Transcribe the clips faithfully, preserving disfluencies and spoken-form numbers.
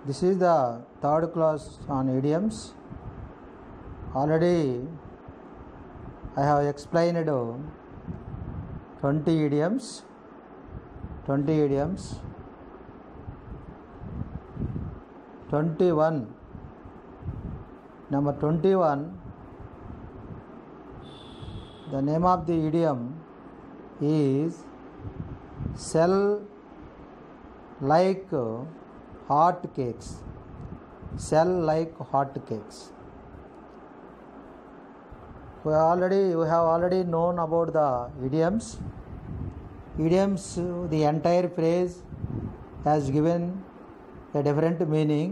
This is the third class on idioms. Already I have explained twenty idioms. twenty idioms. twenty-one. Number twenty-one. The name of the idiom is sell like hot cakes. Sell like hot cakes. We already we have already known about the idioms. Idioms, the entire phrase has given a different meaning.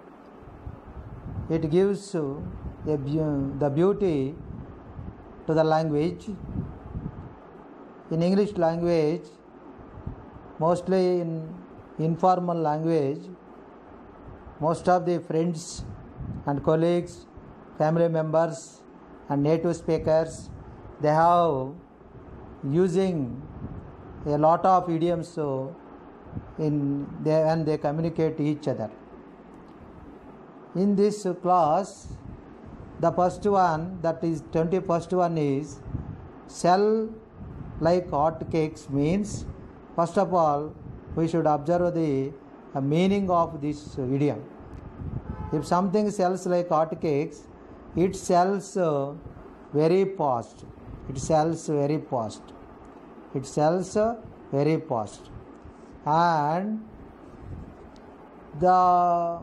It gives a, the beauty to the language. In English language, mostly in informal language, most of the friends and colleagues, family members and native speakers, they have using a lot of idioms so in they, and they communicate each other. In this class, the first one, that is twenty-first one, is sell like hot cakes means, first of all, we should observe the uh, meaning of this idiom. If something sells like hot cakes, it sells uh, very fast. It sells very fast. It sells uh, very fast. And the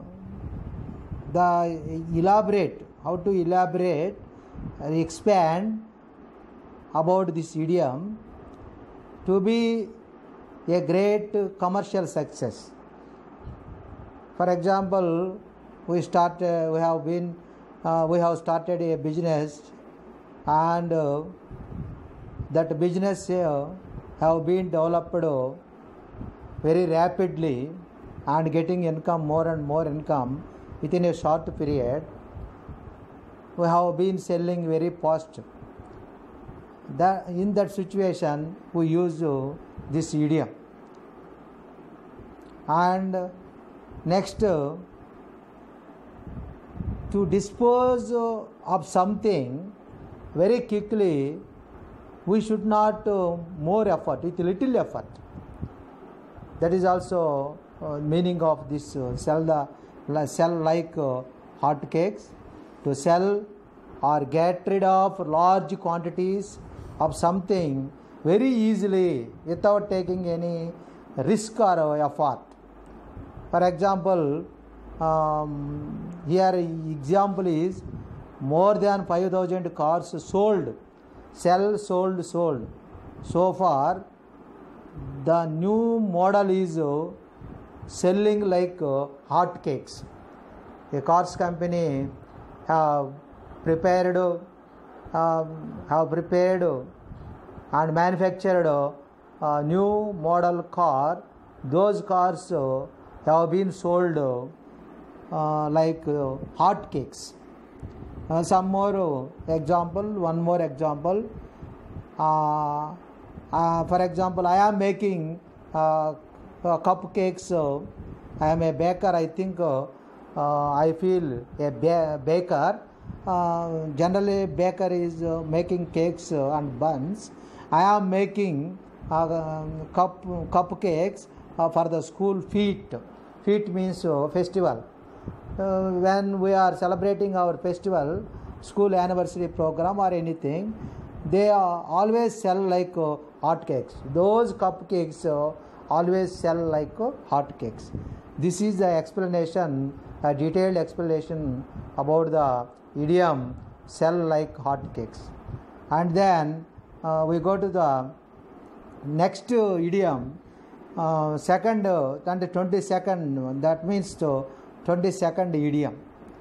the elaborate, how to elaborate, uh, expand about this idiom to be a great commercial success. For example, we start uh, we have been uh, we have started a business, and uh, that business uh, have been developed uh, very rapidly and getting income, more and more income within a short period. We have been selling very fast. That in that situation we use uh, this idiom. And uh, next, uh, to dispose uh, of something very quickly, we should not uh, more effort, with little effort. That is also uh, meaning of this uh, sell the sell like uh, hot cakes. To sell or get rid of large quantities of something very easily without taking any risk or effort. For example, um, here example is more than five thousand cars sold. Sell, sold, sold. So far, the new model is uh, selling like uh, hot cakes. A cars company have prepared, uh, have prepared and manufactured a new model car. Those cars uh, have been sold uh, like uh, hot cakes. Uh, some more uh, example, one more example. Uh, uh, for example, I am making uh, uh, cupcakes. Uh, I am a baker. I think uh, uh, I feel a ba- baker. Uh, generally, baker is uh, making cakes uh, and buns. I am making uh, cup cupcakes uh, for the school feast. Feast means uh, festival. Uh, when we are celebrating our festival, school anniversary program or anything, they uh, always sell like uh, hot cakes. Those cupcakes uh, always sell like uh, hot cakes. This is the explanation, a detailed explanation about the idiom sell like hot cakes. And then uh, we go to the next uh, idiom, uh, second uh, and twenty-second, that means to twenty-second idiom.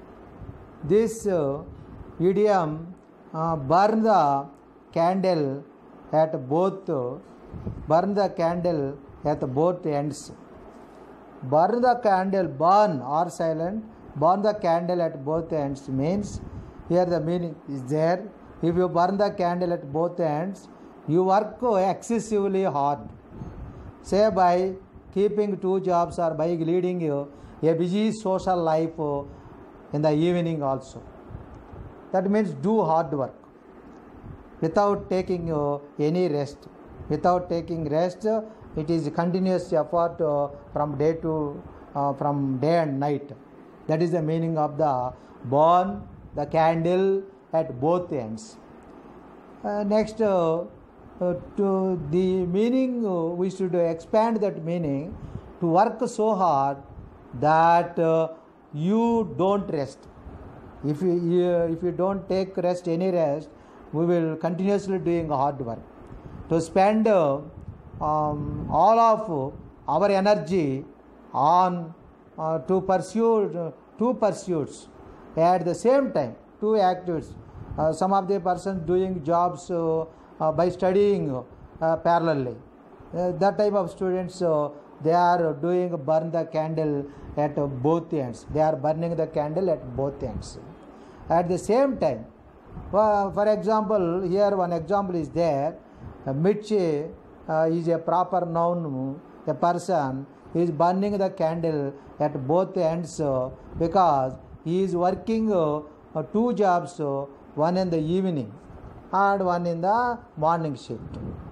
This uh, idiom, uh, burn the candle at both, uh, burn the candle at both ends. Burn the candle, burn or silent, burn the candle at both ends means, here the meaning is there. If you burn the candle at both ends, you work excessively hard. Say by keeping two jobs or by leading a busy social life uh, in the evening also. That means do hard work without taking uh, any rest. Without taking rest, uh, it is continuous effort uh, from day to uh, from day and night. That is the meaning of the burn the candle at both ends. Uh, next, uh, uh, to the meaning, uh, we should expand that meaning to work so hard that uh, you don't rest. If you, you if you don't take rest, any rest, we will continuously doing hard work. To spend uh, um, all of our energy on uh, to pursue uh, two pursuits at the same time, two activities. Uh, some of the persons doing jobs uh, uh, by studying uh, parallelly. Uh, that type of students, uh, they are doing burn the candle at uh, both ends. They are burning the candle at both ends. At the same time, uh, for example, here one example is there. Uh, Mitchi uh, is a proper noun. A person is burning the candle at both ends uh, because he is working uh, uh, two jobs, uh, one in the evening and one in the morning shift.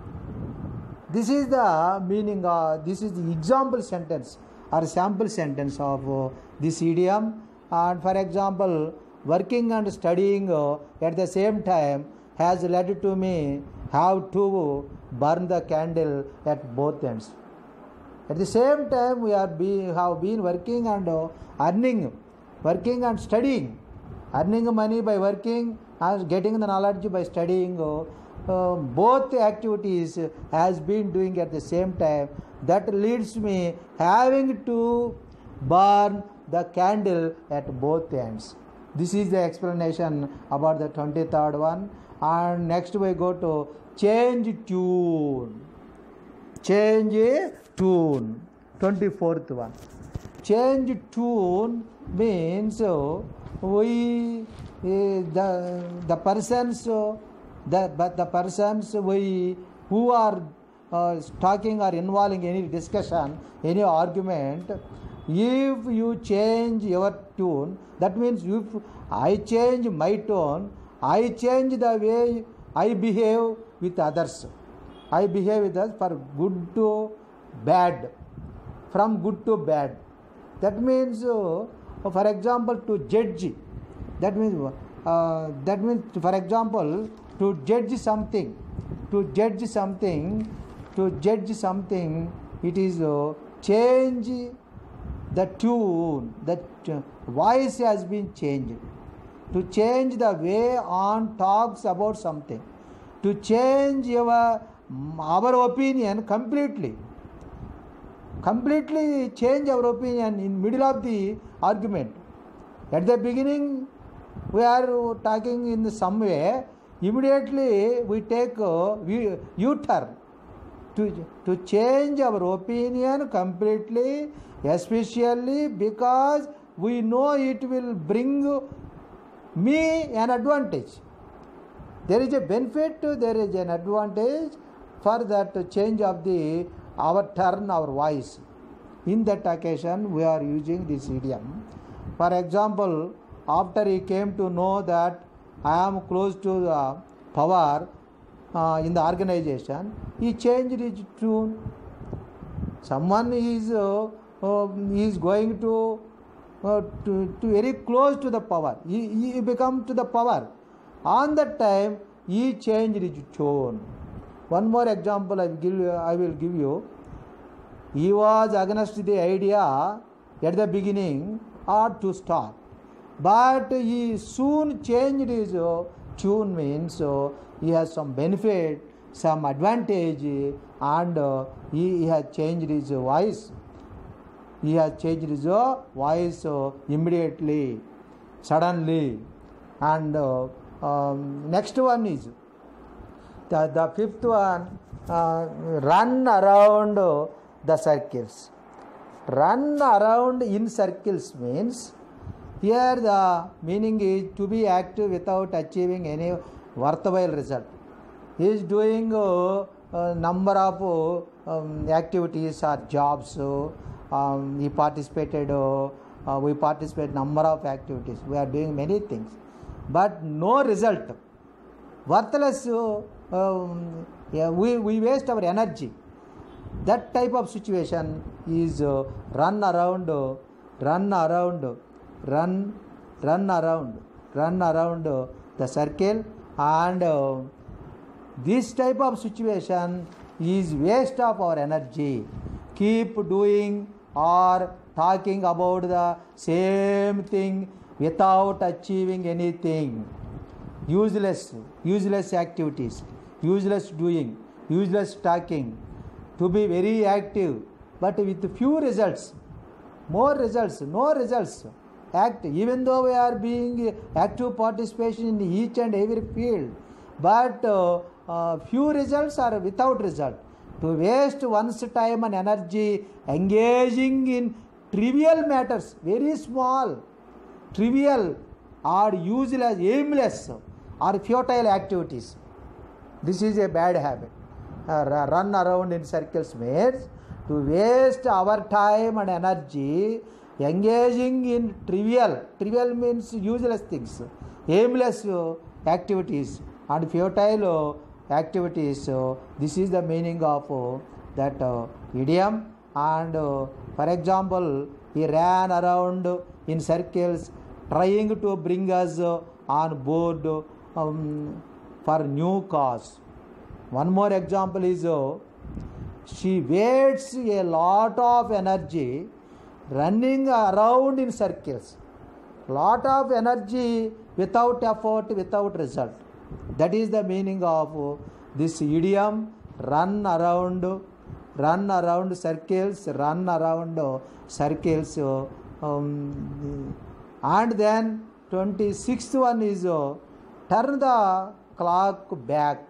This is the meaning of, this is the example sentence or sample sentence of uh, this idiom. And for example, working and studying uh, at the same time has led to me have to burn the candle at both ends. At the same time, we are be, have been working and uh, earning, working and studying, earning money by working and getting the knowledge by studying. Uh, uh, both activities has been doing at the same time. That leads me having to burn the candle at both ends. This is the explanation about the twenty-third one. And next we go to change tune. Change tune. twenty-fourth one. Change tune means uh, we uh, the the persons uh, the but the persons we who are uh, talking or involving any discussion, any argument. If you change your tune, that means if I change my tone, I change the way I behave with others. I behave with others for good to bad, from good to bad. That means, uh, for example, to judge. That means, uh, that means, for example, to judge something, to judge something, to judge something. It is uh, change the tune. That uh, voice has been changed. To change the way on talks about something, to change your our opinion completely, completely change our opinion in middle of the argument. At the beginning, we are talking in some way. Immediately we take a U-turn to to change our opinion completely, especially because we know it will bring me an advantage. There is a benefit, there is an advantage for that change of the our turn, our voice. In that occasion, we are using this idiom. For example, after he came to know that I am close to the power uh, in the organization, he changed his tune. Someone is uh, uh, is going to Uh, to, to very close to the power. He, he become to the power. On that time, he changed his tone. One more example I will give you. I will give you. He was against the idea at the beginning or to start, but he soon changed his uh, tune. Means uh, he has some benefit, some advantage, and uh, he, he has changed his voice. He has changed his voice uh, immediately, suddenly. And uh, um, next one is the, the fifth one, uh, run around uh, the circles. Run around in circles means, here the meaning is to be active without achieving any worthwhile result. He is doing a, a number of uh, um, activities or jobs. Uh, Um, he participated uh, uh, we participate number of activities, we are doing many things, but no result, worthless, uh, um, yeah, we, we waste our energy. That type of situation is uh, run around, uh, run around, run, run around, run around uh, the circle, and uh, this type of situation is waste of our energy. Keep doing or talking about the same thing without achieving anything. Useless, useless activities, useless doing, useless talking. To be very active, but with few results, more results, no results. Act, even though we are being active participation in each and every field, but uh, uh, few results are without result. To waste one's time and energy engaging in trivial matters, very small, trivial or useless, aimless or futile activities. This is a bad habit. Uh, run around in circles means to waste our time and energy engaging in trivial, trivial means useless things, aimless uh, activities and futile uh, activities. Uh, this is the meaning of uh, that uh, idiom. And uh, for example, he ran around in circles trying to bring us uh, on board um, for new cause. One more example is uh, she wastes a lot of energy running around in circles. Lot of energy without effort, without result. That is the meaning of uh, this idiom, run around, run around circles, run around uh, circles. Uh, um, and then twenty-sixth one is uh, turn the clock back.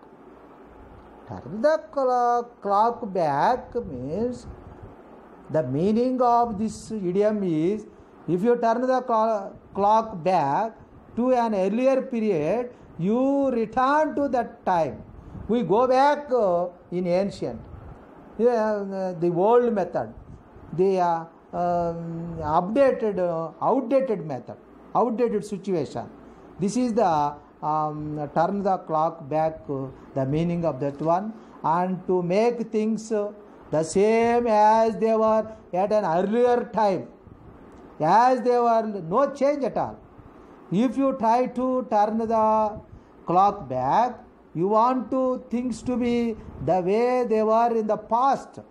Turn the clock back means the meaning of this idiom is if you turn the clock back to an earlier period, you return to that time. We go back uh, in ancient, uh, the old method, the uh, um, updated, uh, outdated method, outdated situation. This is the Um, turn the clock back, uh, the meaning of that one, and to make things uh, the same as they were at an earlier time, as they were, no change at all. If you try to turn the clock back, you want to things to be the way they were in the past,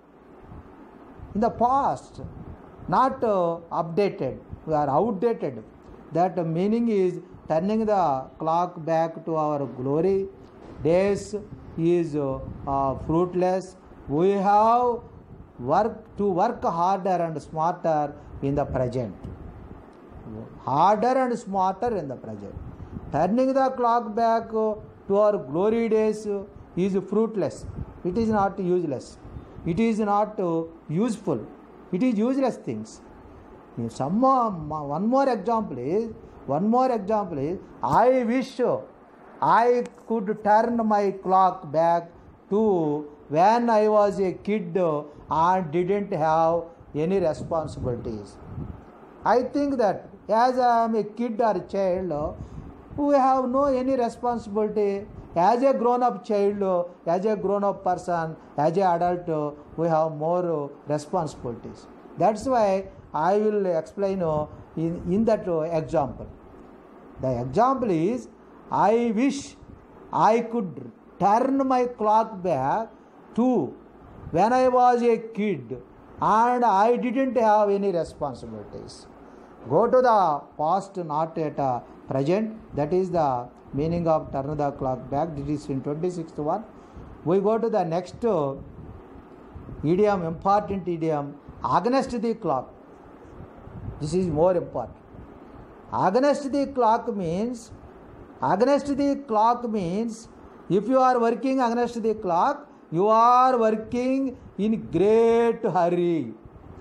in the past, not uh, updated, we are outdated. That meaning is turning the clock back to our glory days is uh, uh, fruitless. We have work to work harder and smarter in the present. Harder and smarter in the present. Turning the clock back uh, to our glory days uh, is fruitless. It is not useless. It is not uh, useful. It is useless things. Some uh, one more example is One more example is, I wish I could turn my clock back to when I was a kid and didn't have any responsibilities. I think that as I am a kid or a child, we have no any responsibility. As a grown-up child, as a grown-up person, as an adult, we have more responsibilities. That's why I will explain in, in that example. The example is, I wish I could turn my clock back to when I was a kid and I didn't have any responsibilities. Go to the past, not at a present. That is the meaning of turn the clock back. This is in twenty-sixth one. We go to the next idiom, important idiom, against the clock. This is more important. Against the clock means, against the clock means, if you are working against the clock, you are working in great hurry,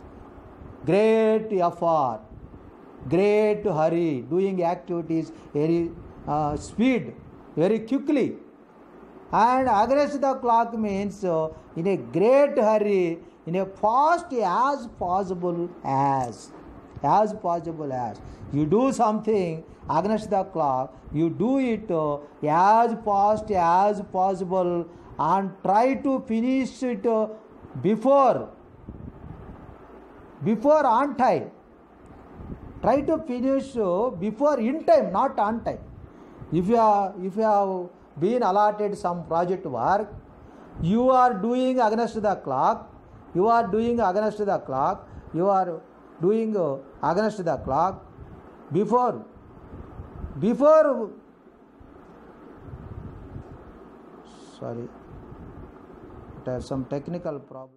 great effort, great hurry, doing activities very uh, speed, very quickly. And against the clock means uh, in a great hurry, in a fast as possible as. as possible as. You do something against the clock, you do it uh, as fast as possible and try to finish it uh, before before on time. Try to finish uh, before in time, not on time. If you are, if you have been allotted some project work, you are doing against the clock, you are doing against the clock, you are doing uh, against the clock before, before, sorry, it has some technical problem.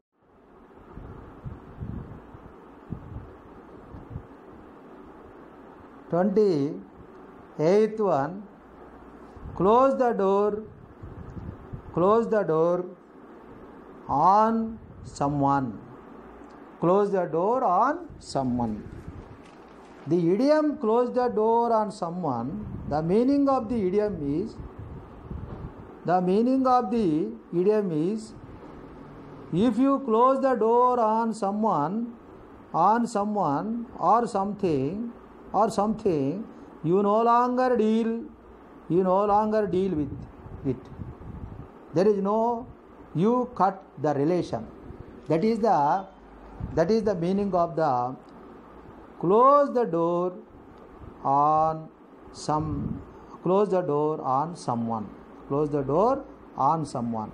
twenty-eighth one, close the door, close the door on someone. Close the door on someone. The idiom close the door on someone, the meaning of the idiom is, the meaning of the idiom is, if you close the door on someone, on someone or something, or something, you no longer deal, you no longer deal with it. There is no, you cut the relation. That is the, that is the meaning of the close the door on some, close the door on someone, close the door on someone.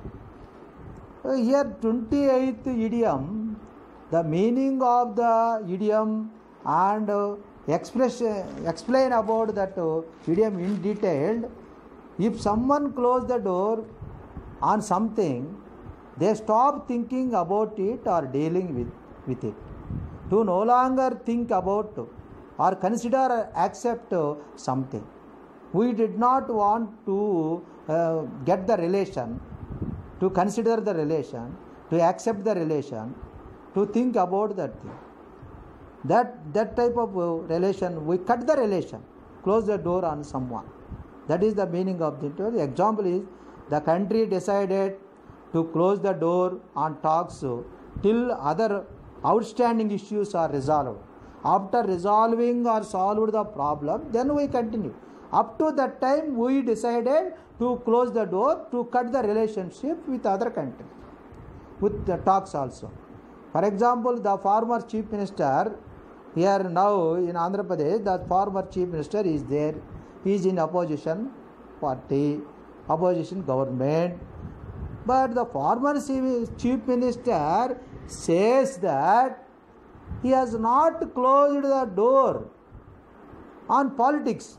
Here twenty-eighth idiom, the meaning of the idiom and uh, express, explain about that uh, idiom in detail. If someone close the door on something, they stop thinking about it or dealing with, with it. To no longer think about or consider or accept uh, something. We did not want to uh, get the relation, to consider the relation, to accept the relation, to think about that thing. That, that type of uh, relation, we cut the relation, close the door on someone. That is the meaning of the interview. The example is, the country decided to close the door on talks uh, till other outstanding issues are resolved. After resolving or solved the problem, then we continue. Up to that time, we decided to close the door, to cut the relationship with other country, with the talks also. For example, the former chief minister, here now in Andhra Pradesh, the former chief minister is there. He is in opposition party, opposition government. But the former chief minister says that he has not closed the door on politics.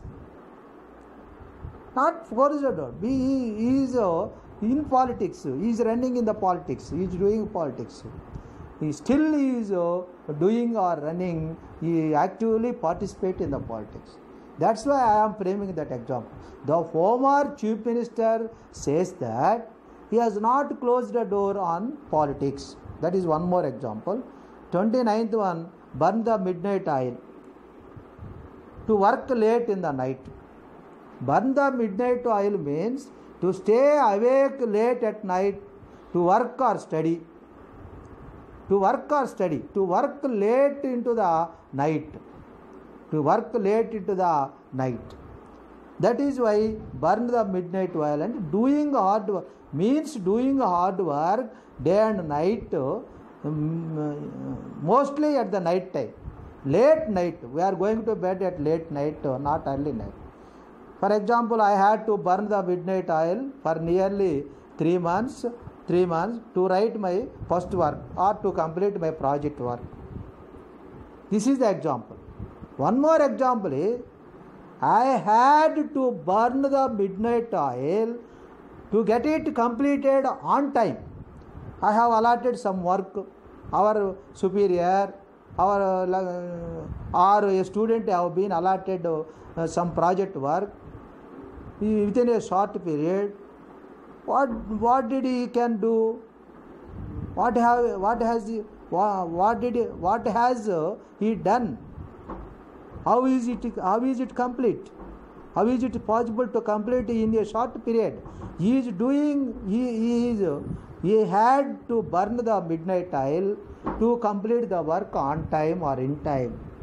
Not closed the door. He is in politics. He is running in the politics. He is doing politics. He still is uh, doing or running, he actively participate in the politics. That's why I am framing that example. The former chief minister says that he has not closed the door on politics. That is one more example. twenty-ninth one, burn the midnight oil. To work late in the night. Burn the midnight oil means to stay awake late at night to work or study. To work or study, to work late into the night, to work late into the night. That is why burn the midnight oil. And doing hard work means doing hard work day and night, um, mostly at the night time. Late night, we are going to bed at late night, not early night. For example, I had to burn the midnight oil for nearly three months. Three months to write my first work or to complete my project work. This is the example. One more example is, I had to burn the midnight oil to get it completed on time. I have allotted some work. Our superior, our uh, or a student have been allotted uh, some project work within a short period. What what did he can do? What have what has he what did he, what has he done? How is it how is it complete? How is it possible to complete in a short period? He is doing he, he is he had to burn the midnight oil to complete the work on time or in time.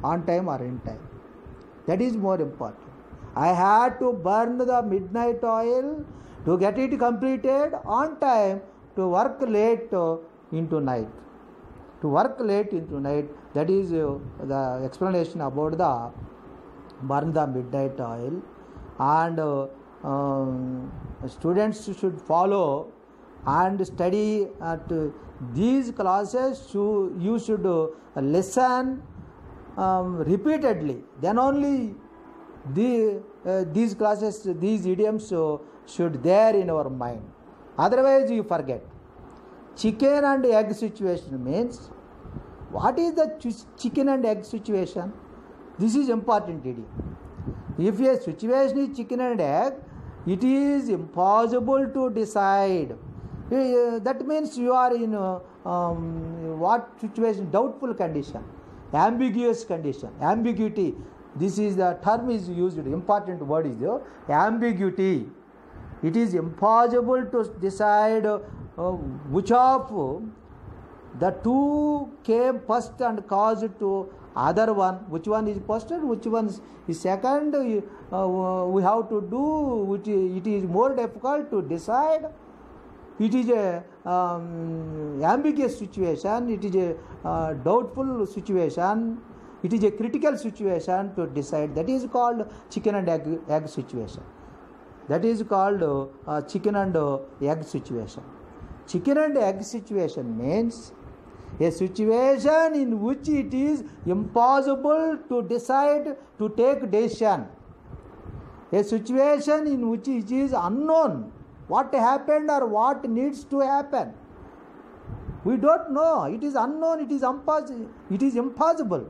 on time or in time. That is more important. I had to burn the midnight oil to get it completed on time, to work late uh, into night. To work late into night, that is uh, the explanation about the burn the midnight oil. And uh, um, students should follow and study at uh, these classes. You, you should uh, listen um, repeatedly. Then only the, uh, these classes, these idioms uh, should there in our mind. Otherwise you forget. Chicken and egg situation means, what is the ch- chicken and egg situation? This is important idiom. If a situation is chicken and egg, it is impossible to decide. Uh, that means you are in uh, um, what situation? Doubtful condition, ambiguous condition, ambiguity. This is the term is used. Important word is the ambiguity. It is impossible to decide uh, which of the two came first and caused to other one. Which one is first and which one is second? Uh, we have to do. Which it is more difficult to decide. It is a um, ambiguous situation. It is a uh, doubtful situation. It is a critical situation to decide. That is called chicken and egg, egg situation. That is called uh, chicken and uh, egg situation. Chicken and egg situation means a situation in which it is impossible to decide, to take decision. A situation in which it is unknown what happened or what needs to happen. We don't know. It is unknown. It is impossible. It is impossible.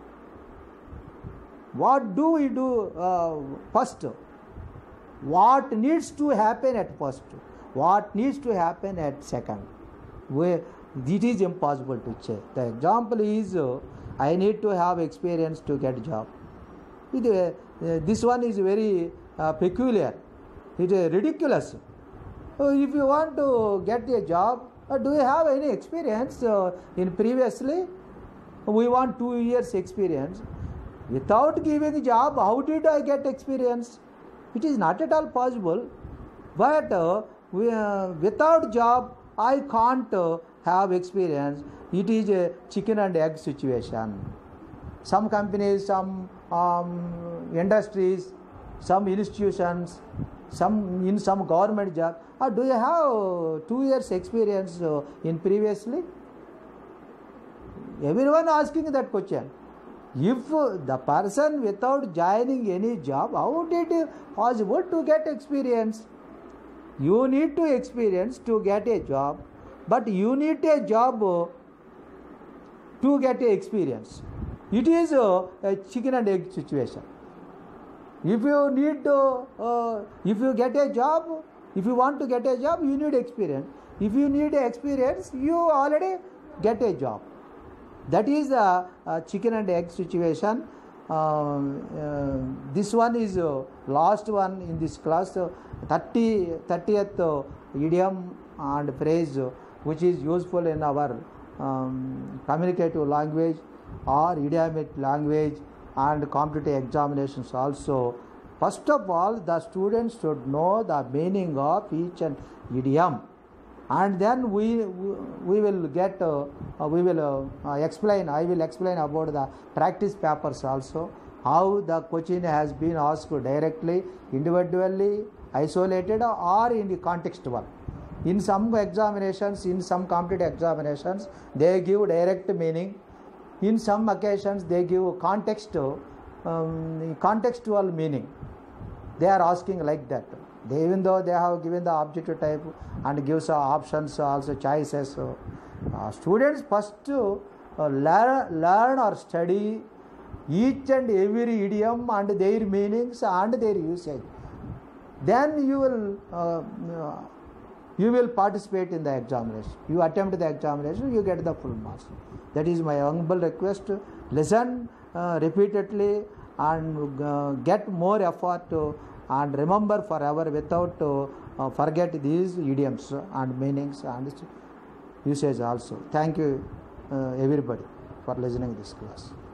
What do we do uh, first? What needs to happen at first? What needs to happen at second? Where it is impossible to check. The example is uh, I need to have experience to get job. It, uh, uh, this one is very uh, peculiar. It is ridiculous. Uh, if you want to get a job, uh, do you have any experience uh, in previously? We want two years experience. Without giving a job, how did I get experience? It is not at all possible. But uh, we, uh, without job, I can't uh, have experience. It is a chicken and egg situation. Some companies, some um, industries, some institutions, some in some government job. Uh, do you have two years experience uh, in previously? Everyone asking that question. If the person without joining any job, how did it possible to get experience? You need to experience to get a job, but you need a job to get a experience. It is a, a chicken and egg situation. If you need to, uh, if you get a job, if you want to get a job, you need experience. If you need experience, you already get a job. That is the uh, chicken and egg situation. Uh, uh, this one is uh, last one in this class, uh, thirty, thirtieth uh, idiom and phrase uh, which is useful in our um, communicative language or idiomatic language and competitive examinations also. First of all, the students should know the meaning of each and idiom. And then we we will get uh, uh, we will uh, uh, explain. I will explain about the practice papers also. How the question has been asked directly, individually, isolated, or in the contextual. In some examinations, in some competitive examinations, they give direct meaning. In some occasions, they give context, um, contextual meaning. They are asking like that. They, even though they have given the objective type and gives uh, options, also choices. Uh, students first uh, learn, learn or study each and every idiom and their meanings and their usage. Then you will uh, you will participate in the examination. You attempt the examination, you get the full marks. That is my humble request. Listen uh, repeatedly and uh, get more effort. Uh, And remember forever without uh, uh, forget these idioms and meanings and usage also. Thank you uh, everybody for listening to this class.